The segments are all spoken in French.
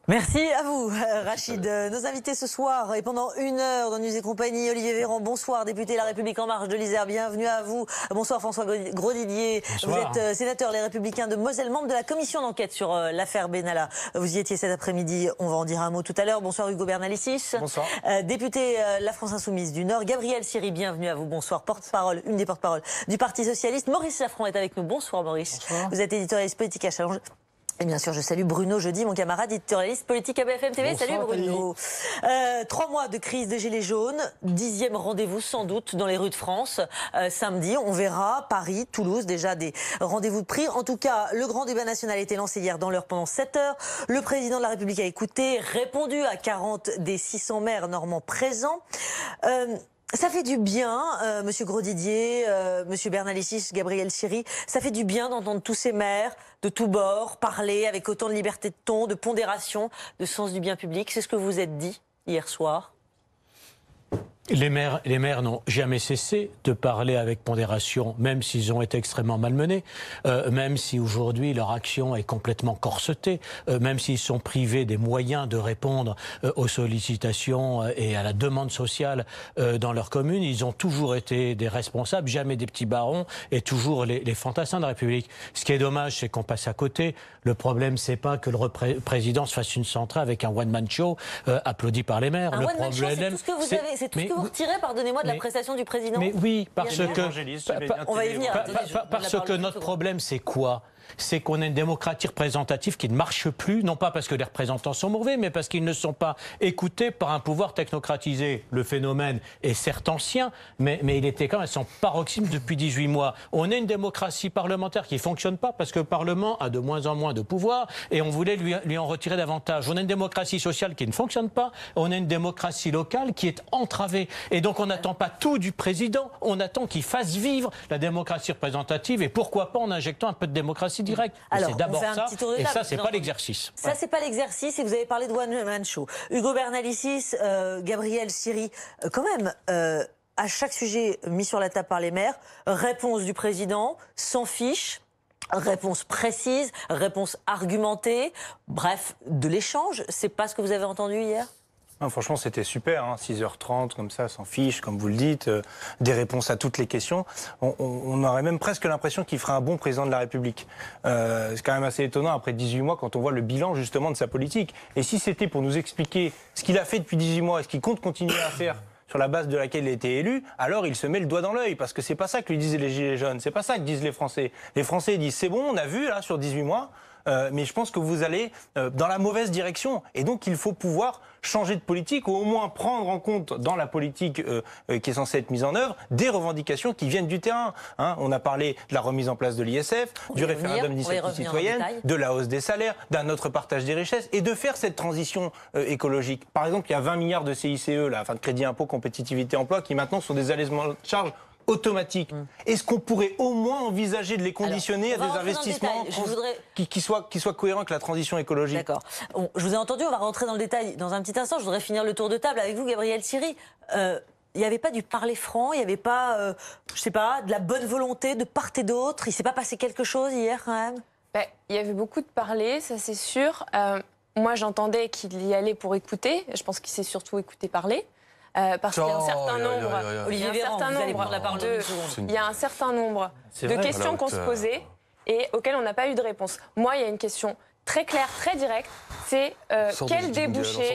Merci à vous, Rachid. Nos invités ce soir et pendant 1 heure dans News et Compagnie, Olivier Véran, bonsoir, député La République En Marche de l'Isère, bienvenue à vous. Bonsoir François Grosdidier, bonsoir. Vous êtes sénateur Les Républicains de Moselle, membre de la commission d'enquête sur l'affaire Benalla. Vous y étiez cet après-midi, on va en dire un mot tout à l'heure. Bonsoir Hugo Bernalicis. Bonsoir. Député La France Insoumise du Nord, Gabriel Siri, bienvenue à vous. Bonsoir, porte-parole, une des porte-paroles du Parti Socialiste. Maurice Lafront est avec nous. Bonsoir Maurice. Bonsoir. Vous êtes éditorialiste politique à Challenge. Et bien sûr, je salue Bruno Jeudi, mon camarade éditorialiste politique à BFM TV. Bonsoir, salut Bruno. 3 mois de crise des Gilets jaunes, 10e rendez-vous sans doute dans les rues de France. Samedi, on verra Paris, Toulouse, déjà des rendez-vous de pris. En tout cas, le grand débat national a été lancé hier dans l'heure pendant 7 heures. Le président de la République a écouté, répondu à 40 des 600 maires normands présents. Ça fait du bien, Monsieur Grosdidier, Monsieur Bernalicis, Gabriel Siri, ça fait du bien d'entendre tous ces maires de tous bords parler avec autant de liberté de ton, de pondération, de sens du bien public. C'est ce que vous vous êtes dit hier soir. Les maires n'ont jamais cessé de parler avec pondération, même s'ils ont été extrêmement malmenés, même si aujourd'hui leur action est complètement corsetée, même s'ils sont privés des moyens de répondre aux sollicitations et à la demande sociale dans leur commune. Ils ont toujours été des responsables, jamais des petits barons, et toujours les fantassins de la République. Ce qui est dommage, c'est qu'on passe à côté. Le problème, c'est pas que le président se fasse une centrale avec un one-man show applaudi par les maires. Un one-man show, c'est tout ce que vous avez, c'est tout ce que vous retirez, pardonnez-moi, de la prestation du président. Mais oui, parce on va y venir. Parce que notre problème, c'est quoi ? C'est qu'on a une démocratie représentative qui ne marche plus, non pas parce que les représentants sont mauvais, mais parce qu'ils ne sont pas écoutés par un pouvoir technocratisé. Le phénomène est certes ancien, mais il était quand même à son paroxysme depuis 18 mois. On a une démocratie parlementaire qui ne fonctionne pas parce que le Parlement a de moins en moins de pouvoir et on voulait lui en retirer davantage. On a une démocratie sociale qui ne fonctionne pas, on a une démocratie locale qui est entravée. Et donc on n'attend pas tout du président, on attend qu'il fasse vivre la démocratie représentative et pourquoi pas en injectant un peu de démocratie directe. C'est d'abord ça, et ça, c'est pas l'exercice. Ça, c'est pas l'exercice, et vous avez parlé de one-man show. Hugo Bernalicis, Gabriel Siri, quand même, à chaque sujet mis sur la table par les maires, réponse du président, sans fiche, réponse précise, réponse argumentée, bref, de l'échange. C'est pas ce que vous avez entendu hier ? Non, franchement, c'était super, hein, 6h30, comme ça, sans fiche, comme vous le dites, des réponses à toutes les questions. On aurait même presque l'impression qu'il ferait un bon président de la République. C'est quand même assez étonnant, après 18 mois, quand on voit le bilan, justement, de sa politique. Et si c'était pour nous expliquer ce qu'il a fait depuis 18 mois et ce qu'il compte continuer à faire sur la base de laquelle il a été élu, alors il se met le doigt dans l'œil, parce que c'est pas ça que lui disent les Gilets jaunes, c'est pas ça que disent les Français. Les Français disent, c'est bon, on a vu, là, sur 18 mois, mais je pense que vous allez dans la mauvaise direction. Et donc, il faut pouvoir changer de politique ou au moins prendre en compte dans la politique qui est censée être mise en œuvre des revendications qui viennent du terrain. Hein, on a parlé de la remise en place de l'ISF, du référendum d'initiative citoyenne, de la hausse des salaires, d'un autre partage des richesses et de faire cette transition écologique. Par exemple, il y a 20 milliards de CICE, là, enfin de crédit impôt, compétitivité, emploi, qui maintenant sont des allègements de charges automatique. Est-ce qu'on pourrait au moins envisager de les conditionner à des investissements qui soient cohérents avec la transition écologique? D'accord. Bon, je vous ai entendu, on va rentrer dans le détail dans un petit instant. Je voudrais finir le tour de table avec vous, Gabriel Siri. Il n'y avait pas du parler franc, il n'y avait pas, je sais pas, de la bonne volonté de part et d'autre. Il ne s'est pas passé quelque chose hier quand même? Il y avait beaucoup de parler, ça c'est sûr. Moi j'entendais qu'il y allait pour écouter. Je pense qu'il s'est surtout écouté parler. Parce qu'il y a un certain nombre, il y a un certain nombre de questions qu'on se posait et auxquelles on n'a pas eu de réponse. Moi, il y a une question très claire, très directe, c'est quel débouché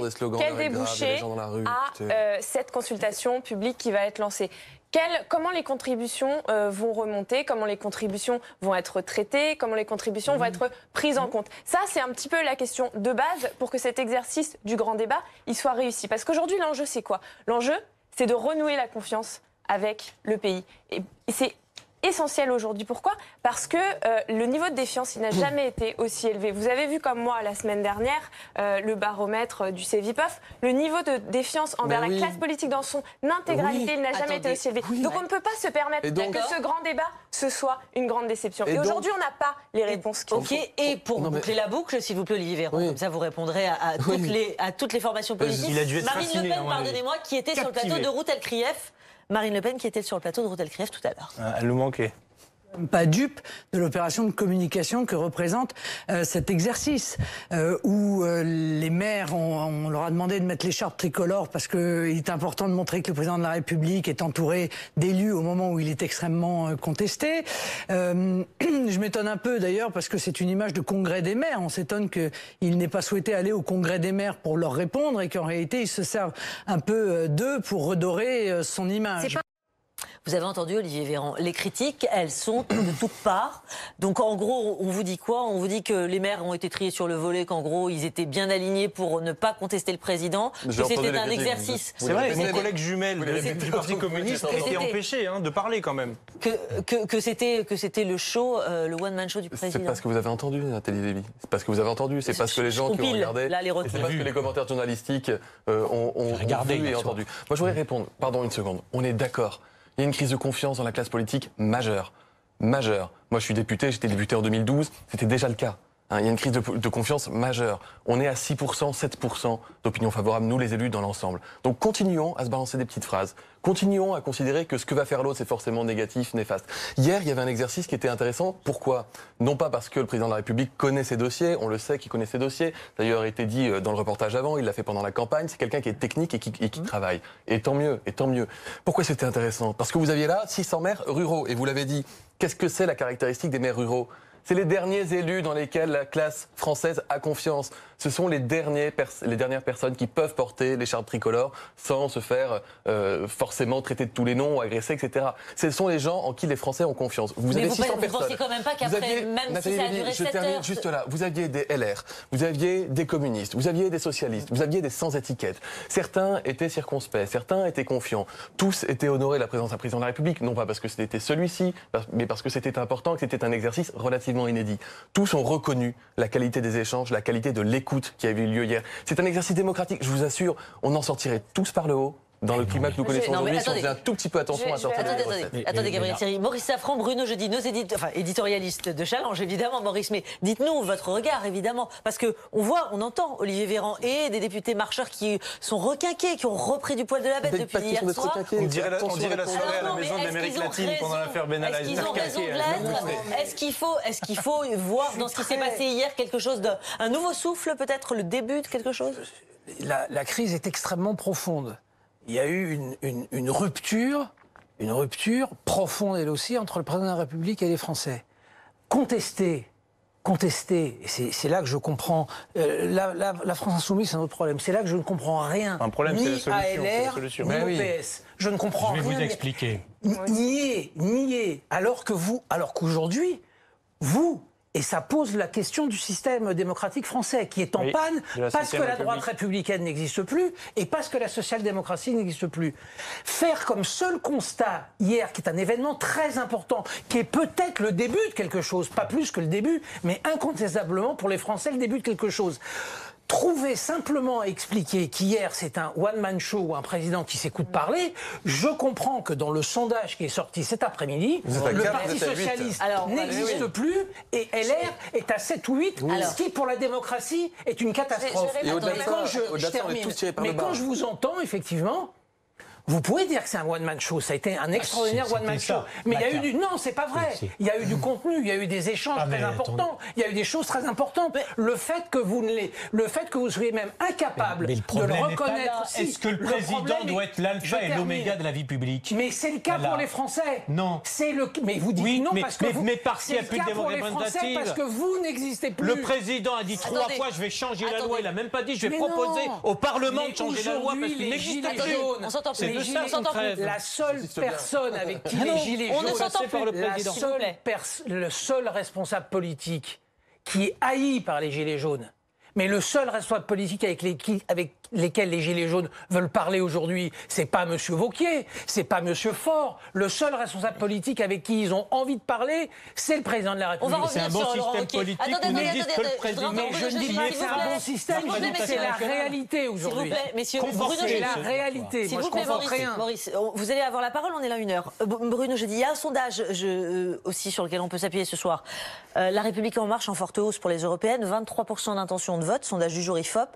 a cette consultation publique qui va être lancée? Comment les contributions vont remonter, comment les contributions vont être traitées, comment les contributions vont être prises en compte. Ça, c'est un petit peu la question de base pour que cet exercice du grand débat il soit réussi. Parce qu'aujourd'hui, l'enjeu, c'est quoi? L'enjeu, c'est de renouer la confiance avec le pays. Et c'est essentiel aujourd'hui. Pourquoi? Parce que le niveau de défiance, il n'a jamais été aussi élevé. Vous avez vu comme moi la semaine dernière le baromètre du Cevipof, le niveau de défiance envers la classe politique dans son intégralité, il n'a jamais été aussi élevé. Donc on ne peut pas se permettre que ce grand débat, ce soit une grande déception. Et aujourd'hui, on n'a pas les réponses qu'il faut. Et pour boucler la boucle, s'il vous plaît, Olivier Véran, comme ça vous répondrez à toutes les formations politiques. Marine Le Pen, pardonnez-moi, qui était sur le plateau de Route El Krief. Marine Le Pen qui était sur le plateau de Route El Krief tout à l'heure. Elle nous manquait. pas dupe de l'opération de communication que représente cet exercice où les maires, on leur a demandé de mettre l'écharpe tricolore parce qu'il est important de montrer que le président de la République est entouré d'élus au moment où il est extrêmement contesté. Je m'étonne un peu d'ailleurs parce que c'est une image de congrès des maires. On s'étonne qu'il n'ait pas souhaité aller au congrès des maires pour leur répondre et qu'en réalité il se serve un peu d'eux pour redorer son image. Vous avez entendu Olivier Véran, les critiques, elles sont de toutes parts. Donc en gros, on vous dit quoi? On vous dit que les maires ont été triés sur le volet, qu'en gros, ils étaient bien alignés pour ne pas contester le président, que c'était un exercice. C'est vrai, mon collègue jumelle du Parti communiste a été empêché de parler quand même. Que c'était le show, le one-man show du président. C'est parce que vous avez entendu, Nathalie Lévy. C'est parce que vous avez entendu, c'est parce que les gens qui ont regardé, c'est parce que les commentaires journalistiques ont vu et entendu. Moi, je voudrais répondre, pardon une seconde, on est d'accord. Il y a une crise de confiance dans la classe politique majeure. Majeure. Moi, je suis député, j'étais député en 2012, c'était déjà le cas. Il y a une crise de confiance majeure. On est à 6%, 7% d'opinion favorable, nous les élus, dans l'ensemble. Donc continuons à se balancer des petites phrases. Continuons à considérer que ce que va faire l'autre, c'est forcément négatif, néfaste. Hier, il y avait un exercice qui était intéressant. Pourquoi? Non pas parce que le président de la République connaît ses dossiers, on le sait qu'il connaît ses dossiers. D'ailleurs, il a été dit dans le reportage avant, il l'a fait pendant la campagne. C'est quelqu'un qui est technique et qui travaille. Et tant mieux, et tant mieux. Pourquoi c'était intéressant? Parce que vous aviez là 600 maires ruraux. Et vous l'avez dit, qu'est-ce que c'est la caractéristique des maires ruraux? C'est les derniers élus dans lesquels la classe française a confiance. Ce sont les dernières personnes qui peuvent porter l'écharpe tricolore sans se faire forcément traiter de tous les noms ou agresser, etc. Ce sont les gens en qui les Français ont confiance. Vous avez 600 personnes. Vous pensez quand même pas qu'après, même si ça a duré 7 heures... Je termine juste là. Vous aviez des LR, vous aviez des communistes, vous aviez des socialistes, vous aviez des sans-étiquettes. Certains étaient circonspects, certains étaient confiants. Tous étaient honorés de la présence d'un président de la République, non pas parce que c'était celui-ci, mais parce que c'était important, que c'était un exercice relativement inédit. Tous ont reconnu la qualité des échanges, la qualité de l'écoute qui a eu lieu hier. C'est un exercice démocratique, je vous assure, on en sortirait tous par le haut. Dans le climat que nous connaissons aujourd'hui, si on faisait un tout petit peu attention à sortir des recettes. Attendez, Gabriel Thierry. Maurice Safran, Bruno Jeudi, nos éditorialistes de Challenge, évidemment, Maurice, mais dites-nous votre regard, évidemment, parce que on entend Olivier Véran et des députés marcheurs qui sont requinqués, qui ont repris du poil de la bête depuis hier soir. On dirait la soirée à la maison de l'Amérique latine pendant l'affaire Ben Ali. Est-ce qu'ils ont raison de l'être? Est-ce qu'il faut voir dans ce qui s'est passé hier quelque chose un nouveau souffle, peut-être le début de quelque chose? La crise est extrêmement profonde. Il y a eu une rupture profonde, elle aussi, entre le président de la République et les Français. Contester, c'est là que je comprends. La France Insoumise, c'est un autre problème. C'est là que je ne comprends rien. Un problème, ni c'est la solution, ni au PS. Je ne comprends rien. Je vais vous expliquer. Nier. Alors qu'aujourd'hui, et ça pose la question du système démocratique français, qui est en panne parce que la droite républicaine n'existe plus et parce que la social-démocratie n'existe plus. Faire comme seul constat hier, qui est un événement très important, qui est peut-être le début de quelque chose, pas plus que le début, mais incontestablement pour les Français le début de quelque chose. Trouver simplement à expliquer qu'hier c'est un one-man show ou un président qui s'écoute parler, je comprends que dans le sondage qui est sorti cet après-midi, le Parti Socialiste n'existe plus et LR est à 7 ou 8, ce qui pour la démocratie est une catastrophe. Mais quand je vous entends, effectivement... Vous pouvez dire que c'est un one-man show, ça a été un extraordinaire one-man show. Mais il y a eu non, c'est pas vrai. Il y a eu du contenu, il y a eu des échanges très importants, il y a eu des choses très importantes. Le fait que vous soyez même incapable de le reconnaître. Est-ce que le président doit être l'alpha et l'oméga de la vie publique? Mais c'est le cas pour les Français. Non. Mais vous dites non parce que mais parce qu'il n'y a plus de démocratie. Parce que vous n'existez plus. Le président a dit 3 fois je vais changer la loi. Il n'a même pas dit je vais proposer au Parlement de changer la loi parce qu'il n'existe plus. On s'entend plus. La seule personne avec qui les Gilets jaunes, le seul responsable politique qui est haï par les Gilets jaunes, mais le seul responsable politique avec lesquels les Gilets jaunes veulent parler aujourd'hui, c'est pas M. Wauquiez, c'est pas M. Faure. Le seul responsable politique avec qui ils ont envie de parler, c'est le président de la République. On va revenir sur Laurent Wauquiez. Mais je ne dis pas que c'est un bon système, je dis que c'est la réalité aujourd'hui. S'il vous plaît, messieurs, c'est la réalité. S'il vous plaît, Maurice, vous allez avoir la parole, on est là 1 heure. Bruno, je dis, il y a un sondage aussi sur lequel on peut s'appuyer ce soir. La République en marche en forte hausse pour les européennes, 23% d'intention de vote, sondage du jour IFOP.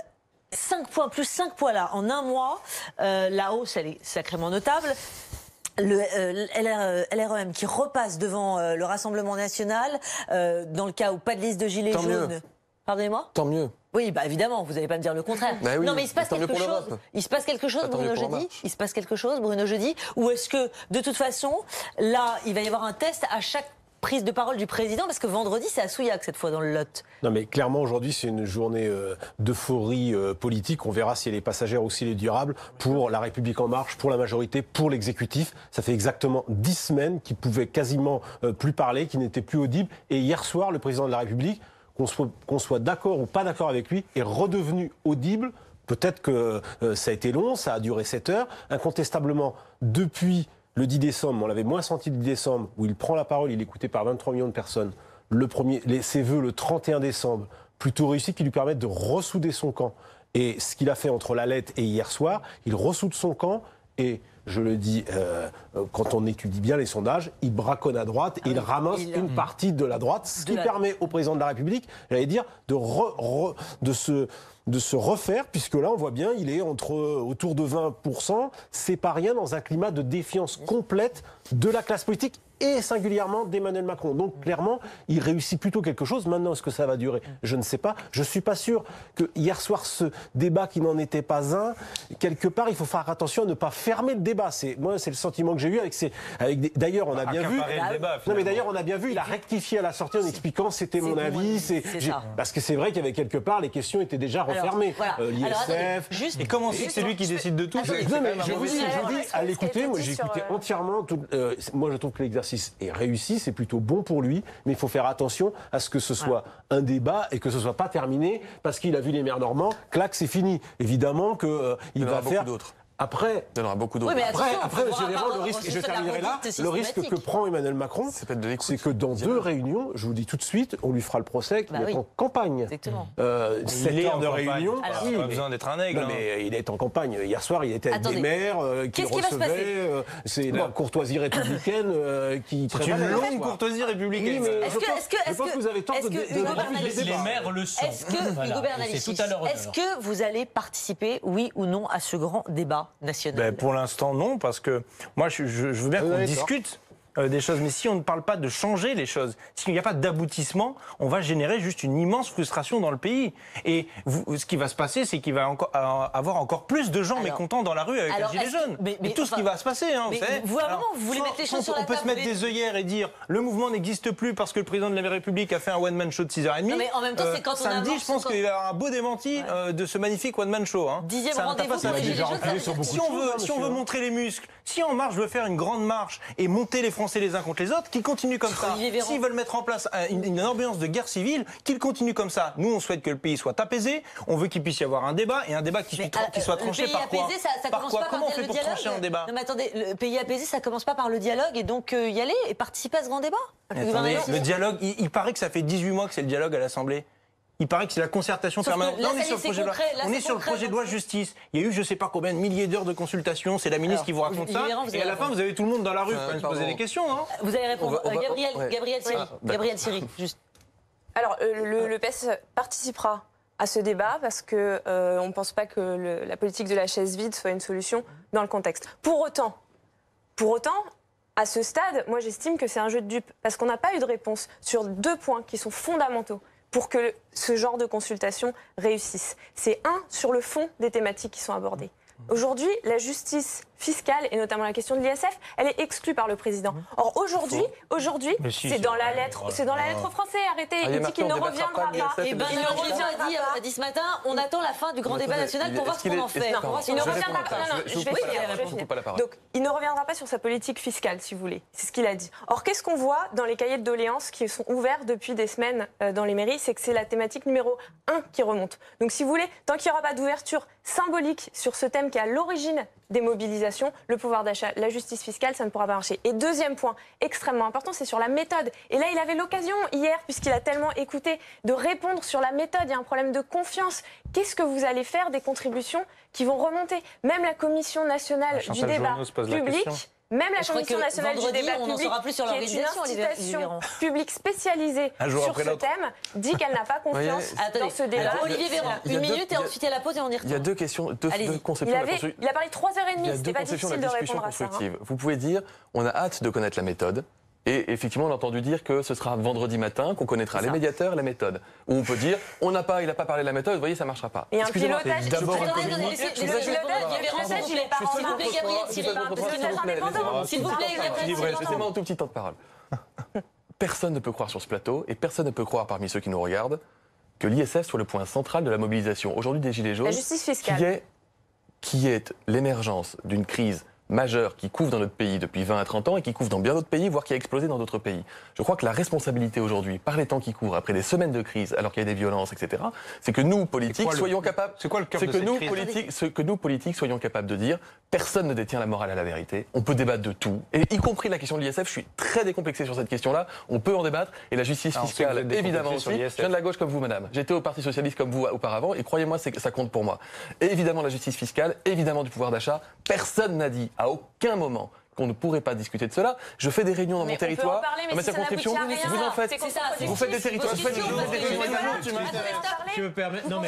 5 points, plus 5 points là, en un mois. La hausse, elle est sacrément notable. le LREM qui repasse devant le Rassemblement national dans le cas où pas de liste de gilets jaunes. Pardonnez-moi ? Tant mieux. Oui, bah évidemment, vous n'allez pas me dire le contraire. Bah oui, non, mais il se passe quelque chose. Il se passe quelque chose, Bruno Jeudi. Il se passe quelque chose, Bruno Jeudi. Ou est-ce que, de toute façon, là, il va y avoir un test à chaque prise de parole du président, parce que vendredi, c'est à Souillac cette fois dans le Lot. Non, mais clairement, aujourd'hui, c'est une journée d'euphorie politique. On verra si elle est passagère ou si elle est durable pour La République En Marche, pour la majorité, pour l'exécutif. Ça fait exactement 10 semaines qu'il pouvait quasiment plus parler, qu'il n'était plus audible. Et hier soir, le président de la République, qu'on soit d'accord ou pas d'accord avec lui, est redevenu audible. Peut-être que ça a été long, ça a duré 7 heures. Incontestablement, depuis le 10 décembre, on l'avait moins senti le 10 décembre, où il prend la parole, il est écouté par 23 millions de personnes. Ses vœux le 31 décembre, plutôt réussis, qui lui permettent de ressouder son camp. Et ce qu'il a fait entre la lettre et hier soir, il ressoude son camp et, je le dis, quand on étudie bien les sondages, il braconne à droite et il ramasse une partie de la droite, ce qui permet au président de la République, j'allais dire, de se refaire, puisque là, on voit bien, il est autour de 20%. C'est pas rien dans un climat de défiance complète de la classe politique et singulièrement d'Emmanuel Macron. Donc, clairement, il réussit plutôt quelque chose. Maintenant, est-ce que ça va durer ? Je ne sais pas. Je suis pas sûr que hier soir, ce débat qui n'en était pas un, quelque part, il faut faire attention à ne pas fermer le débat. Moi, c'est le sentiment que j'ai eu d'ailleurs, on a bien vu. Non, mais d'ailleurs, on a bien vu, il a rectifié à la sortie en expliquant c'était mon avis. Parce que c'est vrai qu'il y avait quelque part, les questions étaient déjà refermées. L'ISF. Et comment c'est lui qui décide de tout ? Non, mais je vous dis, à l'écouter, moi, j'ai écouté entièrement. Moi, je trouve que l'exercice est réussi, c'est plutôt bon pour lui, mais il faut faire attention à ce que ce soit un débat et que ce soit pas terminé parce qu'il a vu les maires normands, clac, c'est fini. Évidemment qu'il va faire d'autres. Après, il y en aura beaucoup d'autres. Oui, après, monsieur Véran, le risque, et je terminerai là, le risque que prend Emmanuel Macron, c'est que dans 2 réunions, je vous dis tout de suite, on lui fera le procès qu'il est en campagne. Exactement. 7 heures de réunion. Il n'a pas besoin d'être un aigle. Non, mais il est en campagne. Hier soir, il était avec des maires qui recevaient. C'est la courtoisie républicaine qui prévalait. C'est une longue courtoisie républicaine. Je pense que vous avez tort de les maires le sont. Est-ce que vous allez participer, oui ou non, à ce grand débat national ? Pour l'instant, non, parce que moi, je veux bien qu'on discute des choses. Mais si on ne parle pas de changer les choses, s'il n'y a pas d'aboutissement, on va générer juste une immense frustration dans le pays. Et ce qui va se passer, c'est qu'il va avoir encore plus de gens mécontents dans la rue avec les gilets jaunes. Et tout ce qui va se passer, vous savez. Vous voulez mettre les choses sur la table. On peut se mettre des œillères et dire le mouvement n'existe plus parce que le président de la République a fait un one-man show de 6h30. Non, mais en même temps, c'est quand on samedi, je pense qu'il va y avoir un beau démenti de ce magnifique one-man show. 10e rendez-vous pour les gilets jaunes. Si on veut montrer les muscles, si En Marche veut faire une grande marche et monter les Français les uns contre les autres, qu'ils continuent comme ça. S'ils veulent mettre en place une ambiance de guerre civile, qu'ils continuent comme ça. Nous, on souhaite que le pays soit apaisé. On veut qu'il puisse y avoir un débat et un débat qui soit tranché par quoi ? Comment on fait pour trancher un débat ? Non, mais attendez, le pays apaisé, ça commence pas par le dialogue et donc y aller et participer à ce grand débat. Attendez, le dialogue, il paraît que ça fait 18 mois que c'est le dialogue à l'Assemblée. Il paraît que c'est la concertation permanente. Là, on est sur le projet de loi. On est sur le projet de loi justice. Il y a eu, je ne sais pas combien de milliers d'heures de consultations. C'est la ministre qui vous raconte ça. Et à la fin, vous avez tout le monde dans la rue. Vous pouvez se poser des questions, non ? Vous allez répondre. Gabriel Siri, juste. Alors, le PS participera à ce débat parce qu'on ne pense pas que la politique de la chaise vide soit une solution dans le contexte. Pour autant, à ce stade, moi j'estime que c'est un jeu de dupes parce qu'on n'a pas eu de réponse sur 2 points qui sont fondamentaux pour que ce genre de consultation réussisse. C'est sur le fond des thématiques qui sont abordées. Aujourd'hui, la justice fiscale, et notamment la question de l'ISF, elle est exclue par le président. Or, aujourd'hui, c'est dans la lettre aux Français. Arrêtez, il dit qu'il ne reviendra pas. Et Benjamin Griveaux a dit ce matin, on attend la fin du grand débat national pour voir ce qu'on en fait. Il ne reviendra pas. Je vais finir. Donc, il ne reviendra pas sur sa politique fiscale, si vous voulez. C'est ce qu'il a dit. Or, qu'est-ce qu'on voit dans les cahiers de doléances qui sont ouverts depuis des semaines dans les mairies ? C'est que c'est la thématique numéro 1 qui remonte. Donc, si vous voulez, tant qu'il n'y aura pas d'ouverture symbolique sur ce thème qui est à l'origine des mobilisations, le pouvoir d'achat, la justice fiscale, ça ne pourra pas marcher. Et deuxième point extrêmement important, c'est sur la méthode. Et là, il avait l'occasion hier, puisqu'il a tellement écouté, de répondre sur la méthode. Il y a un problème de confiance. Qu'est-ce que vous allez faire des contributions qui vont remonter ? Même la Commission nationale du débat public Même la Commission nationale du débat public, qui est une institution publique spécialisée sur ce thème, dit qu'elle n'a pas confiance dans ce débat. Olivier Véran, une minute et ensuite il y a la pause et on y retourne. Il y a deux questions, deux conceptions. Il a parlé 3h30, c'était pas difficile de répondre à ça. Vous pouvez dire, on a hâte de connaître la méthode. Et effectivement, on a entendu dire que ce sera vendredi matin qu'on connaîtra les médiateurs et la méthode. Ou on peut dire, il n'a pas parlé de la méthode, vous voyez, ça ne marchera pas. Et un pilotage, d'abord s'il vous plaît, laissez-moi un tout petit temps de parole. Personne ne peut croire sur ce plateau, et personne ne peut croire parmi ceux qui nous regardent, que l'ISF soit le point central de la mobilisation aujourd'hui des Gilets jaunes. La justice fiscale. Qui est l'émergence d'une crise majeure qui couvre dans notre pays depuis 20 à 30 ans et qui couvre dans bien d'autres pays, voire qui a explosé dans d'autres pays. Je crois que la responsabilité aujourd'hui, par les temps qui courent, après des semaines de crise, alors qu'il y a des violences, etc., c'est que nous, politiques, soyons capables... C'est quoi le cœur de cette crise ? Que nous, politiques, soyons capables de dire personne ne détient la morale à la vérité, on peut débattre de tout, et y compris la question de l'ISF, je suis très décomplexé sur cette question-là, on peut en débattre, et la justice fiscale, évidemment aussi. Je viens de la gauche comme vous, madame. J'étais au Parti Socialiste comme vous auparavant, et croyez-moi, ça compte pour moi. Et évidemment la justice fiscale, évidemment du pouvoir d'achat, personne n'a dit à aucun moment qu'on ne pourrait pas discuter de cela. Je fais des réunions dans mon territoire, dans ma circonscription. Vous en faites. Vous faites des territoires. Je me permets. Non mais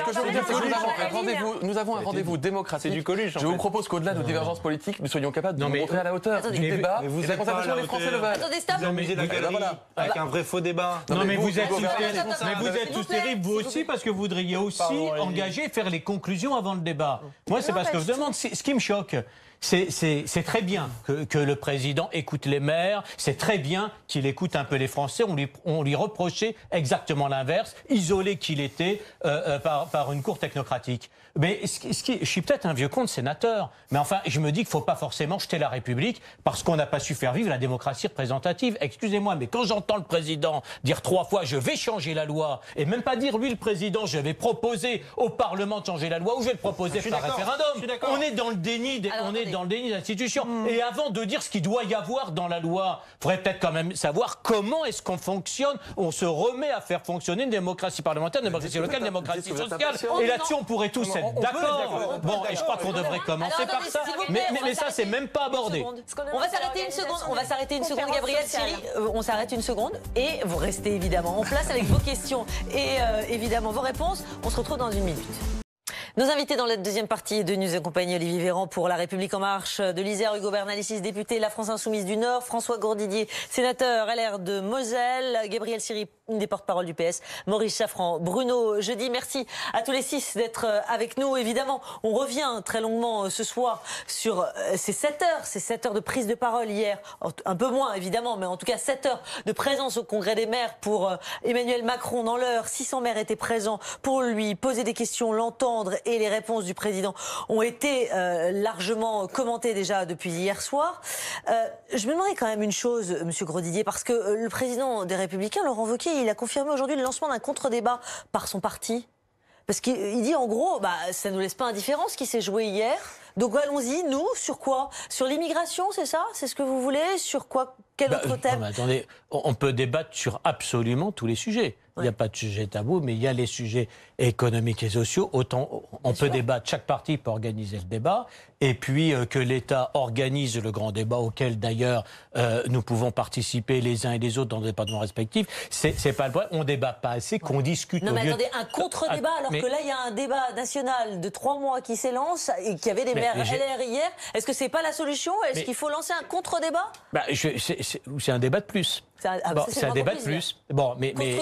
nous avons un rendez-vous démocratique. C'est du Coluche. Je vous propose qu'au-delà de nos divergences politiques, nous soyons capables de nous montrer à la hauteur du débat et de la concertation les Français le veulent. Vous amusez la galerie avec un vrai faux débat. Non mais vous êtes tous terribles, vous aussi, parce que vous voudriez aussi engager, faire les conclusions avant le débat. Moi, c'est parce que je demande. Ce qui me choque, c'est très bien que le président écoute les maires, c'est très bien qu'il écoute un peu les Français. On lui reprochait exactement l'inverse, isolé qu'il était par une cour technocratique. Mais je suis peut-être un vieux con de sénateur, mais enfin, je me dis qu'il ne faut pas forcément jeter la République parce qu'on n'a pas su faire vivre la démocratie représentative. Excusez-moi, mais quand j'entends le président dire 3 fois « je vais changer la loi », et même pas dire, lui, le président, je vais proposer au Parlement de changer la loi ou je vais le proposer par référendum. On est dans le déni des institutions. Et avant de dire ce qu'il doit y avoir dans la loi, il faudrait peut-être quand même savoir comment est-ce qu'on fonctionne. On se remet à faire fonctionner une démocratie parlementaire, une démocratie locale, une démocratie sociale. Et là-dessus, on pourrait tous être d'accord. Bon, et je crois qu'on devrait commencer par ça. Mais ça, c'est même pas abordé. On va s'arrêter une seconde. On va s'arrêter une seconde, Gabriel Siri. On s'arrête une seconde et vous restez évidemment en place avec vos questions et évidemment vos réponses. On se retrouve dans une minute. Nos invités dans la deuxième partie de News & Compagnie, Olivier Véran pour La République En Marche de l'Isère, Hugo Bernalicis, député La France Insoumise du Nord, François Grosdidier, sénateur LR de Moselle, Gabriel Siri, une des porte-parole du PS, Maurice Chaffran, Bruno Jeudi. Merci à tous les 6 d'être avec nous. Évidemment, on revient très longuement ce soir sur ces 7 heures de prise de parole hier. Un peu moins, évidemment, mais en tout cas 7 heures de présence au Congrès des maires pour Emmanuel Macron dans l'heure. 600 maires étaient présents pour lui poser des questions, l'entendre, et les réponses du président ont été largement commentées déjà depuis hier soir. Je me demandais quand même une chose, Monsieur Grosdidier, parce que le président des Républicains, Laurent Wauquiez, il a confirmé aujourd'hui le lancement d'un contre-débat par son parti. Parce qu'il dit en gros, ça ne nous laisse pas indifférents ce qui s'est joué hier. Donc allons-y, nous, sur quoi? Sur l'immigration, c'est ça? C'est ce que vous voulez? Sur quoi? Quel autre thème? Attendez, on peut débattre sur absolument tous les sujets. Il n'y a pas de sujet tabou, mais il y a les sujets économiques et sociaux. Autant on peut débattre, chaque parti peut organiser le débat, et puis que l'État organise le grand débat auquel d'ailleurs nous pouvons participer les uns et les autres dans nos départements respectifs. C'est pas le problème. On débat pas assez, qu'on discute. Non, mais attendez, un contre-débat, alors que là il y a un débat national de 3 mois qui s'élance et qu'il y avait des maires LR hier. Est-ce que c'est pas la solution? Est-ce qu'il faut lancer un contre-débat? C'est un débat de plus. C'est un débat de plus. Bon,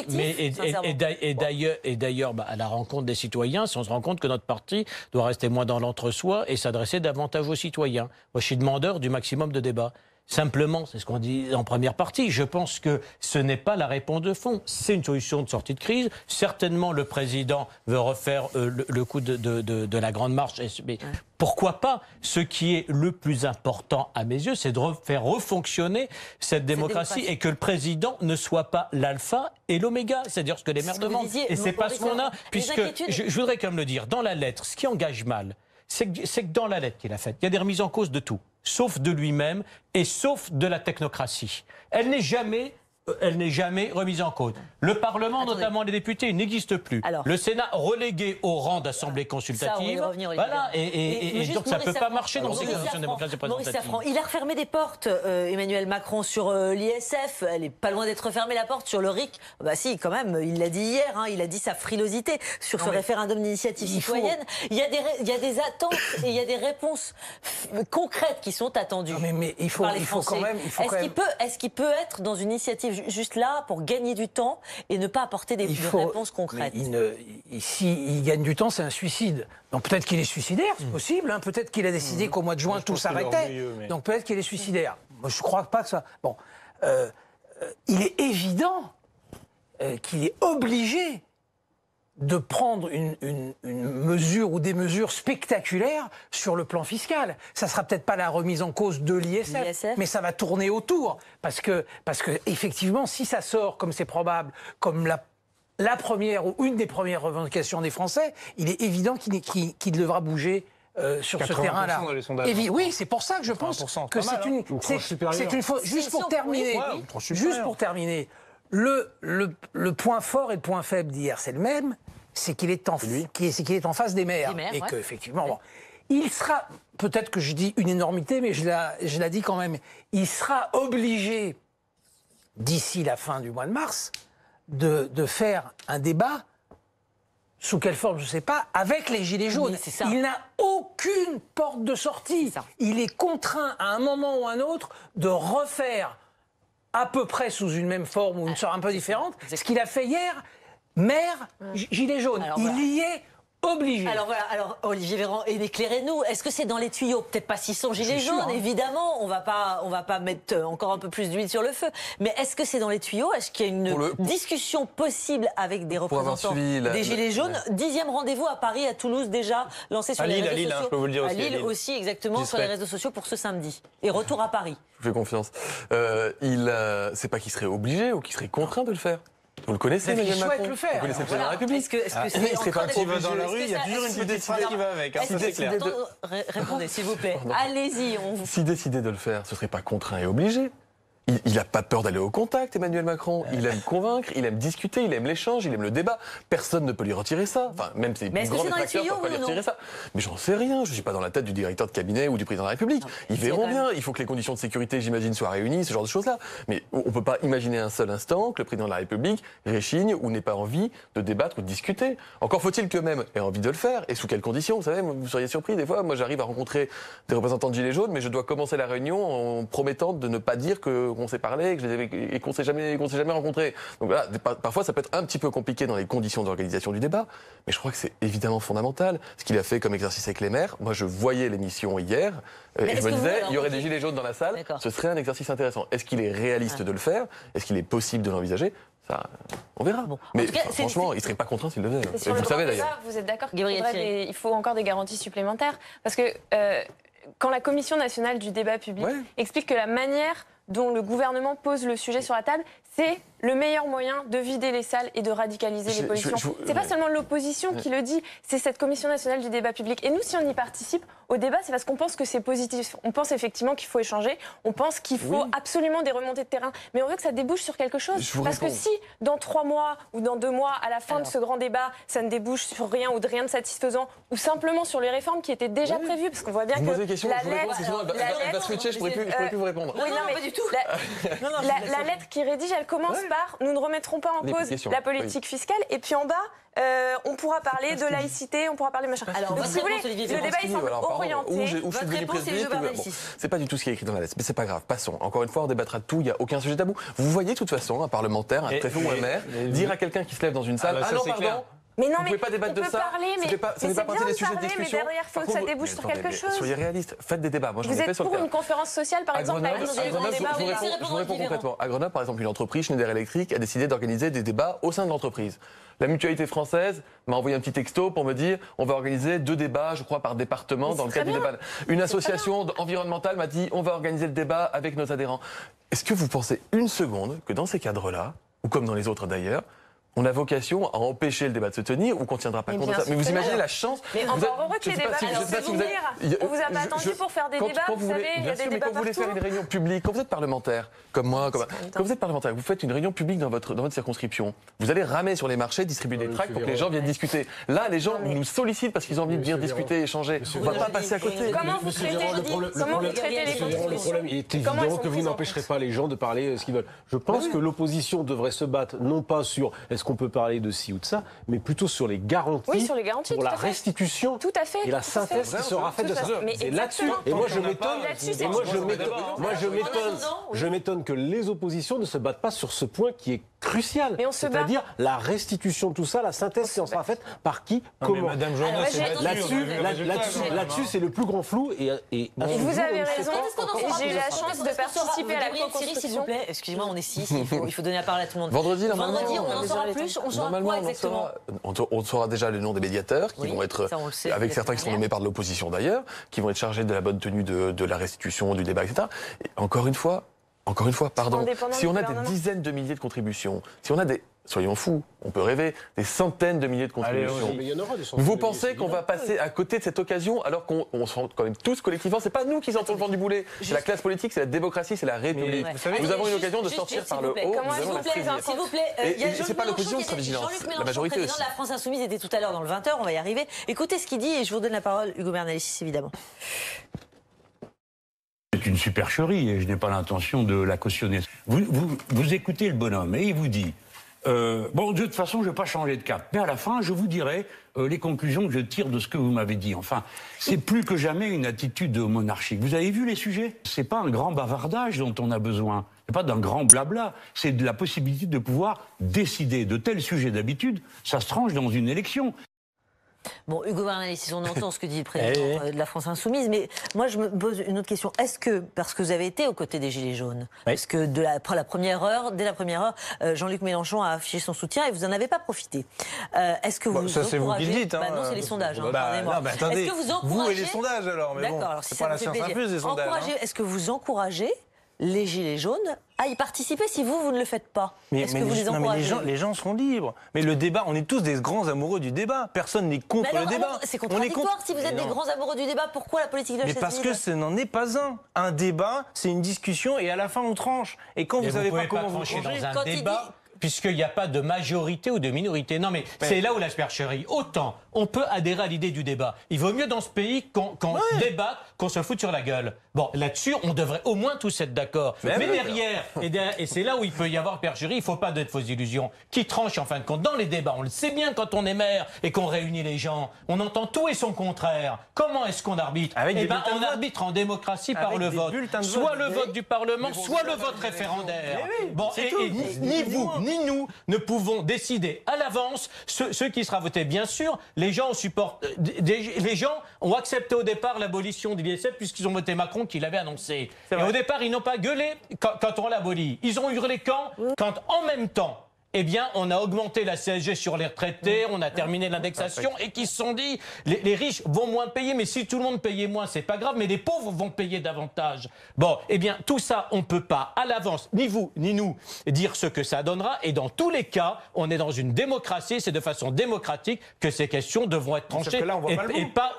et d'ailleurs, à la rencontre des citoyens, si on se rend compte que notre parti doit rester moins dans l'entre-soi et s'adresser davantage aux citoyens. Moi, je suis demandeur du maximum de débats. Simplement, c'est ce qu'on dit en première partie, je pense que ce n'est pas la réponse de fond. C'est une solution de sortie de crise. Certainement, le président veut refaire le coup de la grande marche. Mais pourquoi pas? Ce qui est le plus important à mes yeux, c'est de faire refonctionner cette démocratie et que le président ne soit pas l'alpha et l'oméga. C'est-à-dire ce que les maires demandent. Et c'est pas ce qu'on a. Puisque, je voudrais quand même le dire, dans la lettre, ce qui engage mal, c'est que dans la lettre qu'il a faite, il y a des remises en cause de tout, sauf de lui-même et sauf de la technocratie. Elle n'est jamais elle n'est jamais remise en cause. Le Parlement, notamment les députés, n'existe plus. Alors, le Sénat relégué au rang d'Assemblée consultative. Ça, voilà, et donc ça ne peut pas marcher dans ces conditions de démocratie représentative. Il a refermé des portes, Emmanuel Macron, sur l'ISF. Elle n'est pas loin d'être refermée, la porte, sur le RIC. Bah si, quand même, il l'a dit hier, hein, il a dit sa frilosité sur ce référendum d'initiative citoyenne. Il y a des attentes et il y a des réponses concrètes qui sont attendues. Mais il faut quand même... Est-ce qu'il peut être dans une initiative juste là pour gagner du temps et ne pas apporter des réponses concrètes? S'il gagne du temps, c'est un suicide. Donc peut-être qu'il est suicidaire, c'est possible. Hein. Peut-être qu'il a décidé qu'au mois de juin, tout s'arrêtait. Donc peut-être qu'il est suicidaire. Moi, je ne crois pas que ça... Bon, il est évident qu'il est obligé de prendre une mesure ou des mesures spectaculaires sur le plan fiscal. Ça ne sera peut-être pas la remise en cause de l'ISF, mais ça va tourner autour. Parce que effectivement, si ça sort, comme c'est probable, comme la première ou une des premières revendications des Français, il est évident qu'il devra bouger sur ce terrain-là. Oui, c'est pour ça que je pense que c'est une faute. Juste pour terminer, le point fort et le point faible d'hier, c'est le même, c'est qu'il est en face des maires. Et qu'effectivement, bon, il sera, peut-être que je dis une énormité, mais je la dis quand même, il sera obligé, d'ici la fin du mois de mars, de faire un débat, sous quelle forme, je ne sais pas, avec les Gilets jaunes. Il n'a aucune porte de sortie. Il est contraint, à un moment ou à un autre, de refaire à peu près sous une même forme ou une sorte un peu différente, ce qu'il a fait hier, maire, gilet jaune. Il y est obligé. Alors voilà, Olivier Véran, éclairez-nous. Est-ce que c'est dans les tuyaux? Peut-être pas 600 gilets jaunes, évidemment. On va pas mettre encore un peu plus d'huile sur le feu. Mais est-ce que c'est dans les tuyaux? Est-ce qu'il y a une discussion possible avec des représentants des gilets jaunes? 10e rendez-vous à Paris, à Toulouse déjà, lancé sur les réseaux sociaux. Je peux vous le dire aussi. À Lille aussi, exactement, sur les réseaux sociaux pour ce samedi. Et retour à Paris. Je fais confiance. C'est pas qu'il serait obligé ou qu'il serait contraint de le faire. Vous le connaissez, Emmanuel Macron? Vous connaissez le président de la République? Il serait pas trop dans la rue, il y a toujours une petite phrase qui va avec. C'est clair. Répondez, s'il vous plaît. Allez-y. S'il décidait de le faire, ce serait pas contraint et obligé. Il n'a pas peur d'aller au contact, Emmanuel Macron. Il aime convaincre, il aime discuter, il aime l'échange, il aime le débat. Personne ne peut lui retirer ça. Enfin, même ses plus grands détracteurs ne peuvent pas lui retirer ça. Mais j'en sais rien. Je ne suis pas dans la tête du directeur de cabinet ou du président de la République. Ils verront bien. Il faut que les conditions de sécurité, j'imagine, soient réunies, ce genre de choses-là. Mais on ne peut pas imaginer un seul instant que le président de la République réchigne ou n'ait pas envie de débattre ou de discuter. Encore faut-il qu'eux-mêmes aient envie de le faire. Et sous quelles conditions? Vous savez, vous seriez surpris. Des fois, moi, j'arrive à rencontrer des représentants de Gilets jaunes, mais je dois commencer la réunion en promettant de ne pas dire qu'on s'est parlé, et qu'on s'est jamais rencontrés. Donc voilà, parfois ça peut être un petit peu compliqué dans les conditions d'organisation du débat, mais je crois que c'est évidemment fondamental. Ce qu'il a fait comme exercice avec les maires, moi je voyais l'émission hier, et je me disais, il y aurait des gilets jaunes dans la salle, ce serait un exercice intéressant. Est-ce qu'il est réaliste de le faire? Est-ce qu'il est possible de l'envisager? Ça, on verra. Mais franchement, il ne serait pas contraint s'il le faisait. Vous le savez d'ailleurs. Vous êtes d'accord qu'il faut encore des garanties supplémentaires? Parce que quand la Commission nationale du débat public explique que la manière dont le gouvernement pose le sujet sur la table, c'est le meilleur moyen de vider les salles et de radicaliser les positions. C'est pas seulement l'opposition qui le dit, c'est cette Commission nationale du débat public. Et nous, si on y participe au débat, c'est parce qu'on pense que c'est positif. On pense effectivement qu'il faut échanger, on pense qu'il faut absolument des remontées de terrain, mais on veut que ça débouche sur quelque chose. Parce que si, dans 3 mois ou dans 2 mois, à la fin de ce grand débat, ça ne débouche sur rien ou de rien de satisfaisant, ou simplement sur les réformes qui étaient déjà prévues, parce qu'on voit bien que la lettre... Elle va switcher, je ne pourrais plus vous répondre. Oui, non, pas du tout. La lettre qui rédige, elle commence par « Nous ne remettrons pas en cause la politique fiscale » et puis en bas, on pourra parler de laïcité, on pourra parler machin. Alors, donc, si vous voulez, le débat il semble orienté. Votre réponse, c'est le c'est pas du tout ce qui est écrit dans la lettre, mais c'est pas grave. Passons. Encore une fois, on débattra de tout. Il n'y a aucun sujet tabou. Vous voyez, de toute façon, un parlementaire, un préfet ou un maire, dire à quelqu'un qui se lève dans une salle, ah non, pardon. Mais non, vous pouvez pas débattre de ça. Parler, mais c'est pas partie des sujets de discussion. Mais derrière, il faut que ça débouche sur quelque chose. Soyez réaliste, faites des débats. Moi, vous êtes pour une conférence sociale, par exemple, je vous réponds concrètement. À Grenoble, par exemple, une entreprise, Schneider Electric, a décidé d'organiser des débats au sein de l'entreprise. La Mutualité française m'a envoyé un petit texto pour me dire on va organiser 2 débats, je crois, par département dans le cadre du débat. Une association environnementale m'a dit on va organiser le débat avec nos adhérents. Est-ce que vous pensez une seconde que dans ces cadres-là, ou comme dans les autres d'ailleurs, on a vocation à empêcher le débat de se tenir ou qu'on ne tiendra pas compte de ça. Mais vous imaginez la chance. Mais encore heureux que les débats on vous a pas attendu pour faire des débats, vous savez, il y a des débats quand vous voulez faire une réunion publique, quand vous êtes parlementaire, comme moi, quand vous êtes parlementaire, vous faites une réunion publique dans votre circonscription, vous allez ramer sur les marchés, distribuer des tracts pour que les gens viennent discuter. Là, les gens nous sollicitent parce qu'ils ont envie de venir discuter, échanger. On ne va pas passer à côté. Comment vous traitez les contributions? Le problème, il est évident que vous n'empêcherez pas les gens de parler ce qu'ils veulent. Je pense que l'opposition devrait se battre non pas sur est-ce qu'on peut parler de ci ou de ça, mais plutôt sur les garanties, pour la restitution et la synthèse qui sera faite de ça. Et là-dessus, et moi je m'étonne que les oppositions ne se battent pas sur ce point qui est crucial, c'est-à-dire la restitution de tout ça, la synthèse qui en sera faite par qui, comment. Madame Jourdain, là-dessus, c'est le plus grand flou. Et vous avez raison. J'ai eu la chance de participer à la co-construction. S'il vous plaît, excusez-moi, on est 6, il faut donner la parole à tout le monde. Vendredi, on en saura plus. On saura quoi exactement? On saura déjà le nom des médiateurs qui vont être, avec certains qui seront nommés par de l'opposition d'ailleurs, qui vont être chargés de la bonne tenue de la restitution, du débat, etc. Et encore une fois, pardon, si on a des dizaines de milliers de contributions, si on a des, soyons fous, on peut rêver, des centaines de milliers de contributions. Vous pensez qu'on va passer à côté de cette occasion alors qu'on se rend quand même tous collectivement, c'est pas nous qui sortons le vent du boulet, c'est la classe politique, c'est la démocratie, c'est la République. Nous avons une occasion de sortir par le haut, nous allons la saisir. S'il vous plaît, et c'est pas l'opposition qui sera vigilante, la majorité aussi. Le président de la France Insoumise était tout à l'heure dans le 20h, on va y arriver. Écoutez ce qu'il dit et je vous donne la parole, Ugo Bernalicis, évidemment. C'est une supercherie et je n'ai pas l'intention de la cautionner. Vous écoutez le bonhomme et il vous dit bon, de toute façon, je ne vais pas changer de cap. Mais à la fin, je vous dirai les conclusions que je tire de ce que vous m'avez dit. Enfin, c'est plus que jamais une attitude monarchique. Vous avez vu les sujets? C'est pas un grand bavardage dont on a besoin. C'est pas d'un grand blabla. C'est de la possibilité de pouvoir décider de tels sujets. D'habitude, ça se tranche dans une élection. Bon, Ugo Bernalicis, on entend ce que dit le président de la France Insoumise, mais moi je me pose une autre question. Est-ce que, parce que vous avez été aux côtés des Gilets jaunes, parce que dès la première heure, Jean-Luc Mélenchon a affiché son soutien et vous n'en avez pas profité. Est-ce que vous ça c'est vous qui le dites. Non, c'est les sondages. Attendez, est-ce que vous encouragez... vous et les sondages alors, mais bon, c'est pas la science infuse les sondages. Est-ce que vous encouragez les Gilets jaunes à y participer si vous ne le faites pas? Est-ce que vous les encouragez? Les gens sont libres. Mais le débat, on est tous des grands amoureux du débat. Personne n'est contre le débat. C'est contradictoire. Si vous êtes des grands amoureux du débat, pourquoi la politique de la chaise vide? Mais parce que ce n'en est pas un. Un débat, c'est une discussion et à la fin on tranche. Et quand vous savez pas comment vous tranchez dans un débat, puisqu'il n'y a pas de majorité ou de minorité. Non, mais c'est là où la supercherie. Autant on peut adhérer à l'idée du débat. Il vaut mieux dans ce pays qu'on débatte, qu'on se foute sur la gueule. Bon, là-dessus, on devrait au moins tous être d'accord. Mais derrière, et c'est là où il peut y avoir supercherie, il ne faut pas de fausses illusions. Qui tranche en fin de compte dans les débats? On le sait bien quand on est maire et qu'on réunit les gens. On entend tout et son contraire. Comment est-ce qu'on arbitre? On arbitre en démocratie par le vote. Soit le vote du Parlement, soit le vote référendaire. Bon, et ni vous, ni nous ne pouvons décider à l'avance ce qui sera voté. Bien sûr, les gens ont accepté au départ l'abolition de l'ISF puisqu'ils ont voté Macron qui l'avait annoncé. Et au départ, ils n'ont pas gueulé quand on l'abolit. Ils ont hurlé quand en même temps, eh bien, on a augmenté la CSG sur les retraités, on a terminé l'indexation et qui se sont dit, les riches vont moins payer, mais si tout le monde payait moins, c'est pas grave, mais les pauvres vont payer davantage. Bon, eh bien, tout ça, on peut pas à l'avance, ni vous, ni nous, dire ce que ça donnera. Et dans tous les cas, on est dans une démocratie, c'est de façon démocratique que ces questions devront être tranchées et pas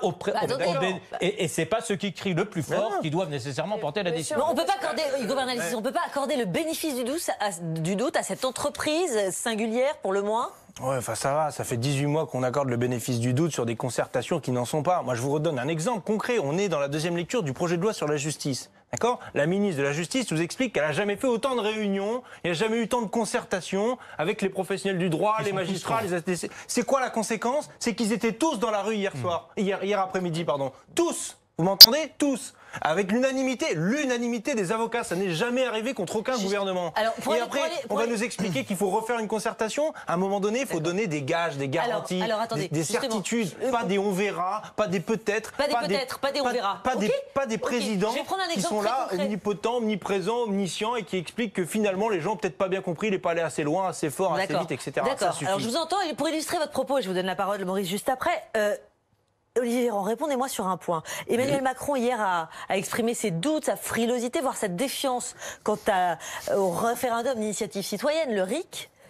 et c'est pas ceux qui crient le plus fort qui doivent nécessairement porter la décision. On peut pas accorder, Ugo Bernalicis, on peut pas accorder le bénéfice du doute à cette entreprise singulière pour le moins? Ouais, enfin ça va, ça fait 18 mois qu'on accorde le bénéfice du doute sur des concertations qui n'en sont pas. Moi je vous redonne un exemple concret, on est dans la deuxième lecture du projet de loi sur la justice. D'accord? La ministre de la Justice nous explique qu'elle n'a jamais fait autant de réunions, il n'y a jamais eu tant de concertations avec les professionnels du droit, les magistrats, les ATC. C'est quoi la conséquence? C'est qu'ils étaient tous dans la rue hier après-midi, pardon. Tous! Vous m'entendez? Tous! Avec l'unanimité des avocats. Ça n'est jamais arrivé contre aucun gouvernement. Et après, on va nous expliquer qu'il faut refaire une concertation. À un moment donné, il faut donner des gages, des garanties, des certitudes. Pas des on verra, pas des peut-être. Pas des on verra. Pas des présidents qui sont là, omnipotents, omniprésents, omniscients et qui expliquent que finalement, les gens n'ont peut-être pas bien compris, il n'est pas allé assez loin, assez fort, assez vite, etc. D'accord. Alors je vous entends. Et pour illustrer votre propos, je vous donne la parole, Maurice, juste après. Olivier Véran, répondez-moi sur un point. Emmanuel Macron, hier, a exprimé ses doutes, sa frilosité, voire sa défiance quant au référendum d'initiative citoyenne, le RIC.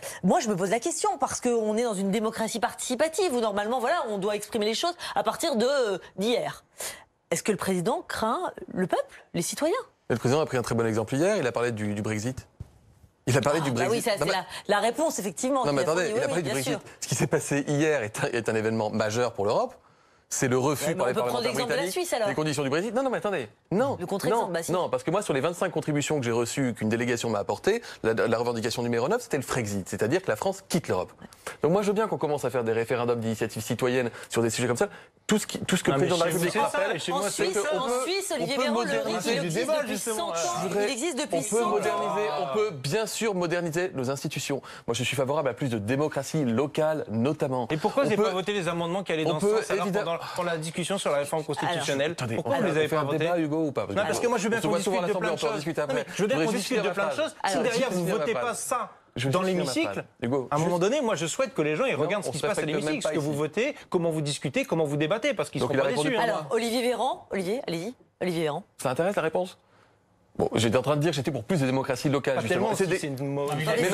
moi, je me pose la question, parce qu'on est dans une démocratie participative où normalement, voilà, on doit exprimer les choses à partir d'hier. Est-ce que le président craint le peuple, les citoyens? Le président a pris un très bon exemple hier, il a parlé du Brexit. Il a parlé du Brexit. Oui, ça, c'est la réponse, effectivement. Non, mais attendez, il a parlé du Brexit. Sûr. Ce qui s'est passé hier est un événement majeur pour l'Europe. C'est le refus par les parlementaires britanniques des conditions du Brexit. Non, mais attendez. Non, non, parce que moi, sur les 25 contributions que j'ai reçues, qu'une délégation m'a apportées, la revendication numéro 9, c'était le Frexit, c'est-à-dire que la France quitte l'Europe. Donc moi, je veux bien qu'on commence à faire des référendums d'initiative citoyenne sur des sujets comme ça. Tout ce que le président de la République rappelle, en Suisse, Olivier Véran, le RIC, il existe depuis 100 ans. Il existe depuis 100 ans. On peut bien sûr moderniser nos institutions. Moi, je suis favorable à plus de démocratie locale, notamment. Et pourquoi vous n'avez pas voté les amendements qui allaient dans ce sens pour la discussion sur la réforme constitutionnelle? Pourquoi vous les avez pas votés, Hugo, ou pas? Non, parce que moi, je veux bien qu'on discute de plein de choses. Je veux bien qu'on discute de plein de choses. Si derrière, vous ne votez pas ça dans l'hémicycle, à un moment donné, moi, je souhaite que les gens regardent ce qui se passe à l'hémicycle, ce que vous votez, comment vous discutez, comment vous débattez, parce qu'ils ne seront pas déçus. Alors, Olivier Véran, allez-y, Olivier Véran. Ça intéresse la réponse? Bon, j'étais en train de dire que j'étais pour plus de démocratie locale, justement. S'il vous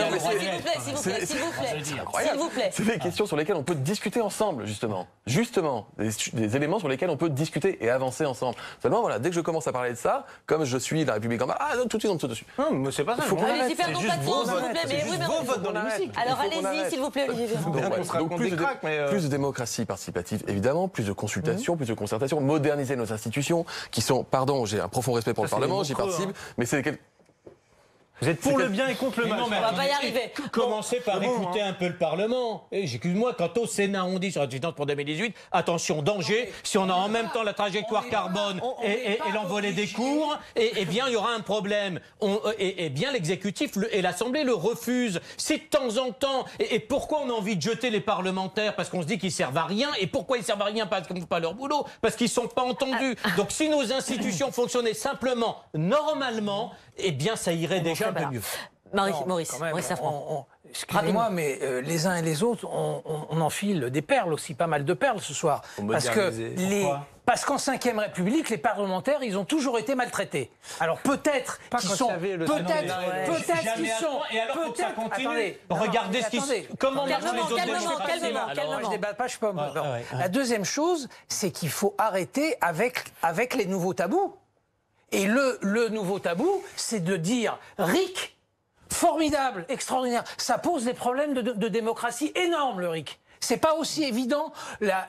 plaît. C'est des questions sur lesquelles on peut discuter ensemble, justement. Des éléments sur lesquels on peut discuter et avancer ensemble. Seulement, voilà, dès que je commence à parler de ça, comme je suis la République en marche, tout de suite on me saute dessus. Non, mais c'est pas ça. Allez-y, perdons pas de temps, s'il vous plaît. Mais oui, vos votes dans l'hémicycle. Alors allez-y, s'il vous plaît, Olivier Véran. Donc plus de démocratie participative, évidemment, plus de consultation, plus de concertation, moderniser nos institutions, qui sont, pardon, j'ai un profond respect pour le Parlement, j'y participe. Mais c'est vous êtes pour le bien et contre le mal. On va pas y arriver. Commencez par écouter un peu le Parlement. Excuse-moi, quand au Sénat on dit sur la finance pour 2018, attention, danger, si on a en même temps la trajectoire carbone et l'envolée des cours, eh bien il y aura un problème. Et bien l'exécutif et l'Assemblée le refusent. C'est de temps en temps. Et pourquoi on a envie de jeter les parlementaires? Parce qu'on se dit qu'ils servent à rien. Et pourquoi ils servent à rien? Parce qu'ils ne font pas leur boulot. Parce qu'ils ne sont pas entendus. Donc si nos institutions fonctionnaient simplement, normalement, eh bien ça irait déjà un peu mieux. Maurice Lafont. Excusez-moi, mais les uns et les autres, on enfile des perles aussi, pas mal de perles ce soir. Parce qu'en Ve République, les parlementaires, ils ont toujours été maltraités. Alors peut-être qu'ils sont... Peut-être qu'ils sont... Et alors pour que ça continue, regardez ce qui... Comment marchent les autres démocraties. Calmement, je déballe pas, je peux... La deuxième chose, c'est qu'il faut arrêter avec les nouveaux tabous. Et le nouveau tabou, c'est de dire RIC, formidable, extraordinaire. Ça pose des problèmes de démocratie énormes, le RIC. C'est pas aussi évident la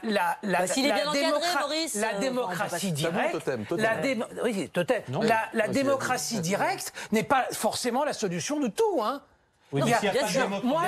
démocratie directe. La démocratie directe n'est pas forcément la solution de tout, hein. Oui, bien sûr. Moi,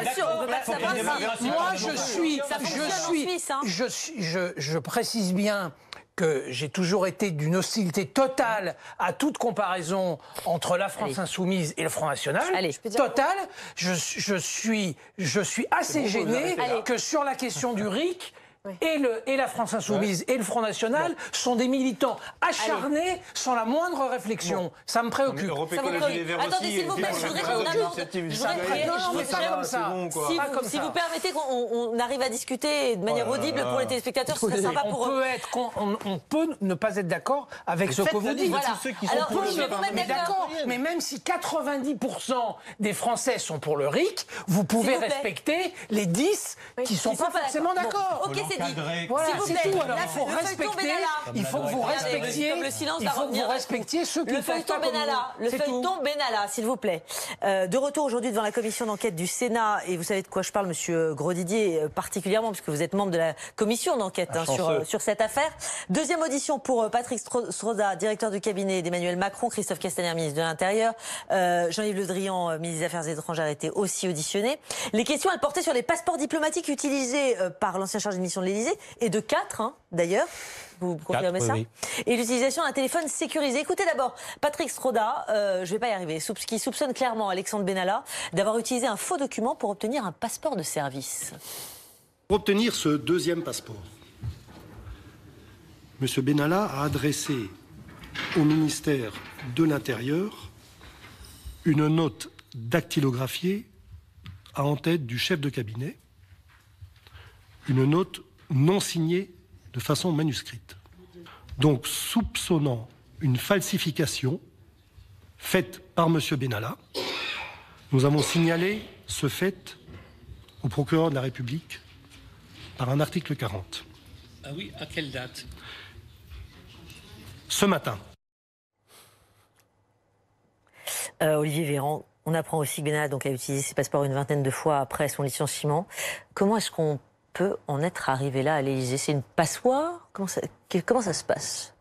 je précise bien que j'ai toujours été d'une hostilité totale à toute comparaison entre la France insoumise et le Front National. Totale. Je suis assez gêné que sur la question du RIC, et la France Insoumise et le Front National sont des militants acharnés sans la moindre réflexion. Ça me préoccupe. Attendez, s'il vous plaît, je voudrais qu'on aborde... Si vous permettez qu'on arrive à discuter de manière audible pour les téléspectateurs, ce serait sympa pour eux. On peut ne pas être d'accord avec ce que vous dites. Alors, je vais vous mettre d'accord. Mais même si 90% des Français sont pour le RIC, vous pouvez respecter les 10 qui ne sont pas forcément d'accord. Voilà, c'est tout. Alors, il faut respecter. Il faut que vous respectiez. Ceux qui ne font pas comme vous. Le feuilleton Benalla, s'il vous plaît. De retour aujourd'hui devant la commission d'enquête du Sénat, et vous savez de quoi je parle, Monsieur Grosdidier, particulièrement, puisque vous êtes membre de la commission d'enquête sur cette affaire. Deuxième audition pour Patrick Stroza, directeur du cabinet d'Emmanuel Macron, Christophe Castaner, ministre de l'Intérieur, Jean-Yves Le Drian, ministre des Affaires étrangères, étaient aussi auditionnés. Les questions, elles portaient sur les passeports diplomatiques utilisés par l'ancien chargé de mission de l'Élysée, et de 4, d'ailleurs. Vous confirmez ça? Oui. Et l'utilisation d'un téléphone sécurisé. Écoutez d'abord, Patrick Stroza, je ne vais pas y arriver, qui soupçonne clairement Alexandre Benalla d'avoir utilisé un faux document pour obtenir un passeport de service. Pour obtenir ce deuxième passeport, M. Benalla a adressé au ministère de l'Intérieur une note dactylographiée à en tête du chef de cabinet, une note non signée de façon manuscrite. Donc, soupçonnant une falsification faite par M. Benalla, nous avons signalé ce fait au procureur de la République par un article 40. Ah oui, à quelle date? Ce matin. Olivier Véran, on apprend aussi que Benalla a utilisé ses passeports une vingtaine de fois après son licenciement. Comment est-ce qu'on peut en être arrivé là à l'Élysée? C'est une passoire? Comment ça se passe?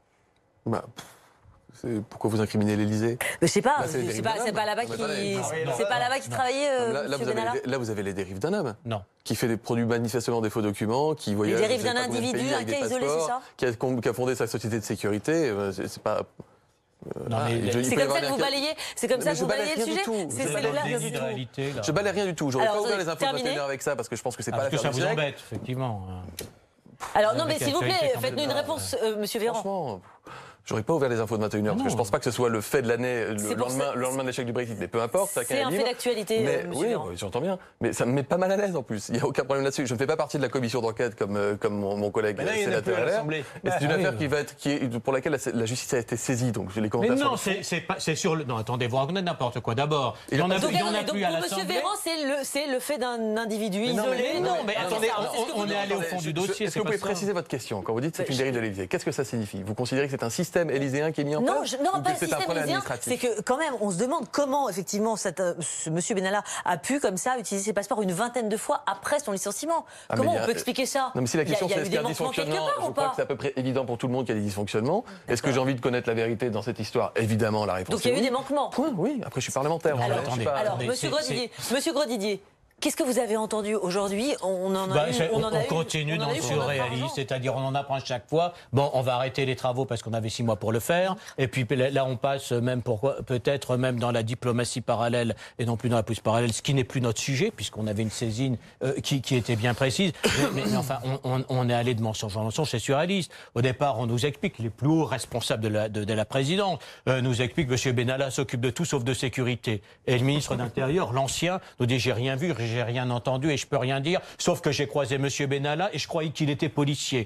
Pourquoi vous incriminez l'Élysée? Je sais pas, c'est pas là-bas qu'il travaillait, là, vous avez les dérives d'un homme. Non. Qui produit manifestement des faux documents, qui voyage. Les dérives d'un individu, un cas isolé, c'est ça? Qui a fondé sa société de sécurité. C'est pas. C'est comme ça que vous balayez, le sujet. Je balaye rien du tout. J'aurais pas ouvert les infos de 21h avec ça parce que je pense que c'est pas la que ça vous embête, effectivement. Alors non, mais s'il vous plaît, faites-nous une réponse, Monsieur Véran. Franchement, j'aurais pas ouvert les infos de 21h parce que je pense pas que ce soit le fait de l'année, le lendemain de l'échec du Brexit. Mais peu importe, c'est un fait d'actualité, Monsieur Véran. Oui, j'entends bien. Mais ça me met pas mal à l'aise en plus. Il n'y a aucun problème là-dessus. Je ne fais pas partie de la commission d'enquête comme mon collègue sénateur LR. C'est une affaire pour laquelle la justice a été saisie. Donc les commentaires. Mais non, c'est sur le. Non, attendez, vous racontez n'importe quoi. D'abord, il y en a plus à l'Assemblée. Monsieur Véran, c'est le fait d'un individu isolé. Non, mais attendez, on est allé au fond du dossier. Est-ce que vous pouvez préciser votre question quand vous dites c'est une dérive de l'Élysée? Qu'est-ce que ça signifie? Vous considérez que c'est un système élyséen qui est mis en place? Non, pas le système élyséen. C'est que quand même, on se demande comment effectivement ce monsieur Benalla a pu comme ça utiliser ses passeports une vingtaine de fois après son licenciement. Comment on peut expliquer ça? Non, mais si la question c'est est-ce qu'il y a un dysfonctionnement, je crois que c'est à peu près évident pour tout le monde qu'il y a des dysfonctionnements. Est-ce que j'ai envie de connaître la vérité dans cette histoire? Évidemment, la réponse. Donc il y a eu des manquements. Oui. Après, je suis parlementaire. Alors, Monsieur Grosdidier. Qu'est-ce que vous avez entendu aujourd'hui? On continue dans le surréaliste, c'est-à-dire on en apprend chaque fois. Bon, on va arrêter les travaux parce qu'on avait 6 mois pour le faire. Et puis là, on passe même peut-être même dans la diplomatie parallèle et non plus dans la police parallèle, ce qui n'est plus notre sujet puisqu'on avait une saisine qui était bien précise. Mais enfin, on est allé de mensonge en mensonge, c'est surréaliste. Au départ, on nous explique que les plus hauts responsables de la présidence nous expliquent que M. Benalla s'occupe de tout sauf de sécurité. Et le ministre d'Intérieur, l'ancien, nous dit j'ai rien vu, j'ai rien entendu et je peux rien dire, sauf que j'ai croisé M. Benalla et je croyais qu'il était policier.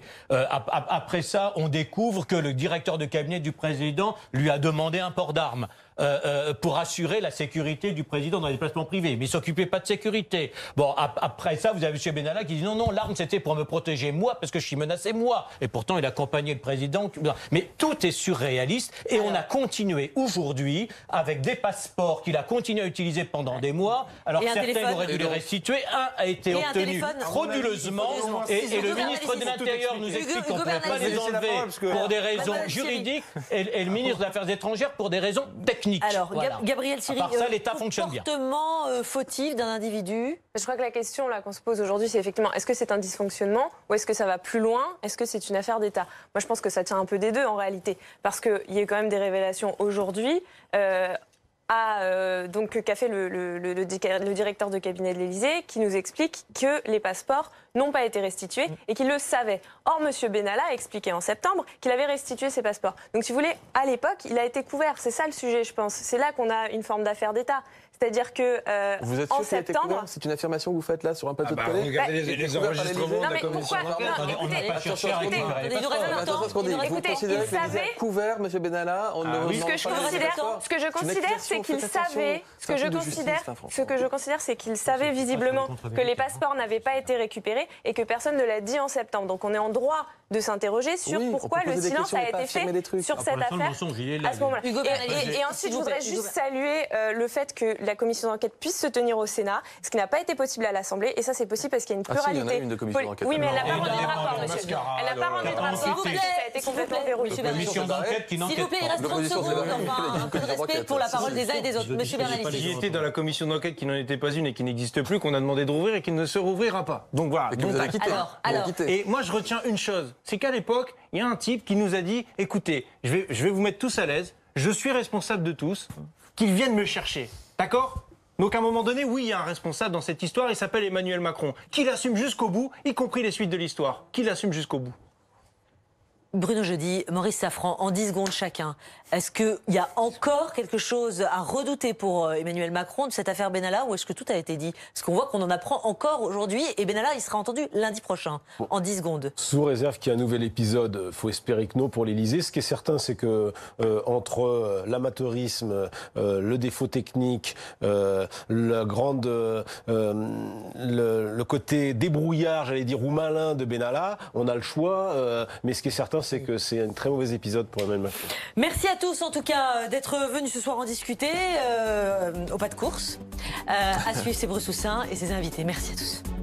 Après ça, on découvre que le directeur de cabinet du président lui a demandé un port d'armes. Pour assurer la sécurité du président dans les déplacements privés. Mais il ne s'occupait pas de sécurité. Bon, après ça, vous avez M. Benalla qui dit non, l'arme c'était pour me protéger moi, parce que je suis menacé moi. Et pourtant, il accompagnait le président. Mais tout est surréaliste et on a continué aujourd'hui avec des passeports qu'il a continué à utiliser pendant des mois, alors que certains auraient dû les restituer. Un a été obtenu frauduleusement et le ministre de l'Intérieur nous explique qu'on ne pouvait pas les enlever pour des raisons juridiques et le ministre des Affaires étrangères pour des raisons techniques. Alors, voilà. Gabriel Siri, l'État fonctionne bien. Comportement fautif d'un individu? Je crois que la question qu'on se pose aujourd'hui, c'est effectivement, est-ce que c'est un dysfonctionnement ou est-ce que ça va plus loin? Est-ce que c'est une affaire d'État? Moi, je pense que ça tient un peu des deux en réalité. Parce qu'il y a eu quand même des révélations aujourd'hui. Qu'a fait le directeur de cabinet de l'Élysée, qui nous explique que les passeports n'ont pas été restitués et qu'il le savait. Or, M. Benalla a expliqué en septembre qu'il avait restitué ses passeports. Donc, si vous voulez, à l'époque, il a été couvert. C'est ça le sujet, je pense. C'est là qu'on a une forme d'affaire d'État. C'est-à-dire que vous êtes sûr en septembre, c'est une affirmation que vous faites là sur un plateau de télé. Regardez les enregistrements de la commission. On n'a pas cherché à Vous considérez qu'il a couvert M. Benalla? Ce que je considère, c'est qu'il savait. Ce que je considère, c'est qu'il savait visiblement que les passeports n'avaient pas été récupérés et que personne ne l'a dit en septembre. Donc on est en droit de s'interroger sur pourquoi le silence a été fait sur cette affaire à ce moment-là. Et ensuite, je voudrais juste saluer le fait que la commission d'enquête puisse se tenir au Sénat, ce qui n'a pas été possible à l'Assemblée. Et ça, c'est possible parce qu'il y a une pluralité. Il y en a une de commission d'enquête. Oui, mais elle n'a pas rendu de rapport, monsieur. Elle n'a pas rendu de rapport. Ça a été complètement verrouillé. Commission d'enquête qui n'enquête pas. S'il vous plaît, il reste 30 secondes. Un peu de respect pour la parole des uns et des autres. Monsieur Bernalicis. J'y étais dans la commission d'enquête qui n'en était pas une et qui n'existe plus, qu'on a demandé de rouvrir et qui ne se rouvrira pas. Donc voilà. Et moi, je retiens une chose, c'est qu'à l'époque, il y a un type qui nous a dit, écoutez, je vais vous mettre tous à l'aise, je suis responsable de tous, qu'ils viennent me chercher. D'accord ? Donc à un moment donné, oui, il y a un responsable dans cette histoire, il s'appelle Emmanuel Macron, qui l'assume jusqu'au bout, y compris les suites de l'histoire, qui l'assume jusqu'au bout. Bruno Jeudi, Maurice Safran, en 10 secondes chacun. Est-ce qu'il y a encore quelque chose à redouter pour Emmanuel Macron de cette affaire Benalla ou est-ce que tout a été dit? Parce qu'on voit qu'on en apprend encore aujourd'hui et Benalla, il sera entendu lundi prochain, en 10 secondes. Sous réserve qu'il y ait un nouvel épisode, il faut espérer que non pour l'Élysée. Ce qui est certain, c'est que entre l'amateurisme, le défaut technique, le côté débrouillard, j'allais dire, ou malin de Benalla, on a le choix. Mais ce qui est certain, c'est que c'est un très mauvais épisode pour Emmanuel Macron. Merci à tous, en tout cas, d'être venus ce soir en discuter au pas de course. À suivre, c'est Bruce Toussaint et ses invités. Merci à tous.